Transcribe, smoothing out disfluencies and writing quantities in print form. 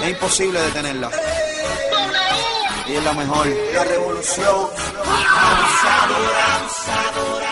Es imposible detenerla. Ella es la mejor. La revolución. Abusadora, abusadora.